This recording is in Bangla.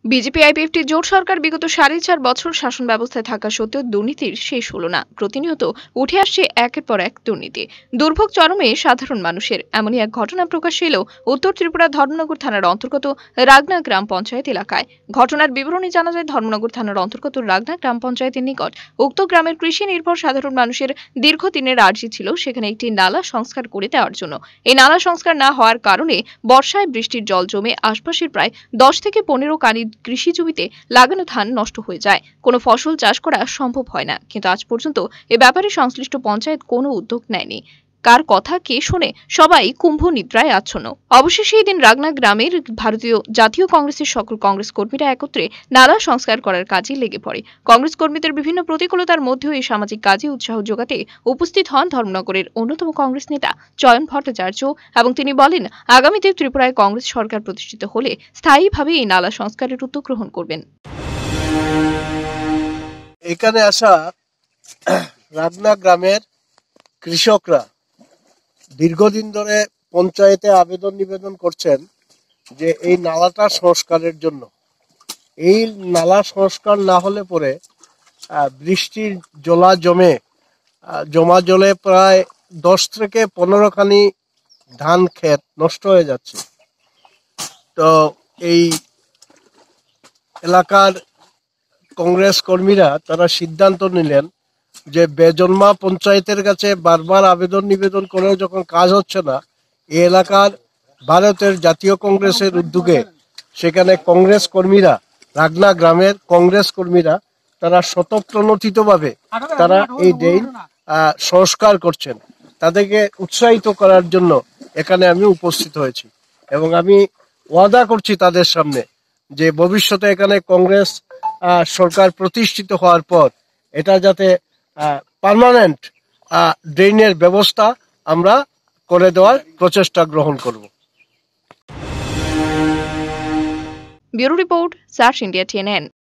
বিজেপি আইপিএফটি জোট সরকার বিগত 4.5 বছর শাসন ব্যবস্থায় থাকা সত্ত্বেও দুর্নীতির শেষ হলো না। প্রতিনিয়ত উঠে আসছে একের পর এক দুর্নীতি, দুর্ভোগ চরমে সাধারণ মানুষের। এমনই এক ঘটনা প্রকাশ্যে এলো উত্তর ত্রিপুরা ধর্মনগর থানার অন্তর্গত রাগনা গ্রাম পঞ্চায়েত এলাকায়। ঘটনার বিবরণী জানা যায়, ধর্মনগর থানার অন্তর্গত রাগনা গ্রাম পঞ্চায়েতের নিকট উক্ত গ্রামের কৃষি নির্ভর সাধারণ মানুষের দীর্ঘদিনের আর্জি ছিল সেখানে একটি নালা সংস্কার করে দেওয়ার জন্য। এই নালা সংস্কার না হওয়ার কারণে বর্ষায় বৃষ্টির জল জমে আশপাশের প্রায় 10 থেকে 15 কানি কৃষি জমিতে লাগানো ধান নষ্ট হয়ে যায়। কোনো ফসল চাষ করা সম্ভব হয় না। কিন্তু আজ পর্যন্ত এ ব্যাপারে সংশ্লিষ্ট পঞ্চায়েত কোনো উদ্যোগ নেয়নি। কার কথা কে শোনে? সবাই কুম্ভ নিদ্রায় আচ্ছন্ন। অবশেষে এই দিন রাগনা গ্রামের ভারতীয় জাতীয় কংগ্রেসের সকল কংগ্রেস কর্মীরা একত্রে নালা সংস্কার করার কাজে লেগে পড়ে। কংগ্রেস কর্মীদের বিভিন্ন প্রতিকূলতার মধ্যেও এই সামাজিক কাজে উৎসাহ যোগাতে উপস্থিত হন ধর্মনগরের অন্যতম কংগ্রেস নেতা চয়ন ভট্টাচার্য, এবং তিনি বলেন আগামীতে ত্রিপুরায় কংগ্রেস সরকার প্রতিষ্ঠিত হলে স্থায়ীভাবে এই নালা সংস্কারের উদ্যোগ গ্রহণ করবেন। এখানে আসা রাগনা গ্রামের কৃষকরা দীর্ঘদিন ধরে পঞ্চায়েতে আবেদন নিবেদন করছেন যে এই নালাটা সংস্কারের জন্য। এই নালা সংস্কার না হলে পরে বৃষ্টির জমা জলে প্রায় 10 থেকে 15 খানি ধান ক্ষেত নষ্ট হয়ে যাচ্ছে। তো এই এলাকার কংগ্রেস কর্মীরা তারা সিদ্ধান্ত নিলেন যে বেজন্মা পঞ্চায়েতের কাছে বারবার আবেদন নিবেদন করেও যখন কাজ হচ্ছে না, এই এলাকার ভারতের জাতীয় কংগ্রেসের উদ্যোগে সেখানে কংগ্রেস কর্মীরা, রাগনা গ্রামের কংগ্রেস কর্মীরা তারা স্বতঃপ্রণোদিতভাবে তারা এই ড্রেন সংস্কার করছেন। তাদেরকে উৎসাহিত করার জন্য এখানে আমি উপস্থিত হয়েছি এবং আমি ওয়াদা করছি তাদের সামনে যে ভবিষ্যতে এখানে কংগ্রেস সরকার প্রতিষ্ঠিত হওয়ার পর এটা যাতে পার্মানেন্ট ড্রেনের ব্যবস্থা আমরা করে দেওয়ার প্রচেষ্টা গ্রহণ করব। Bureau report, search India TNN।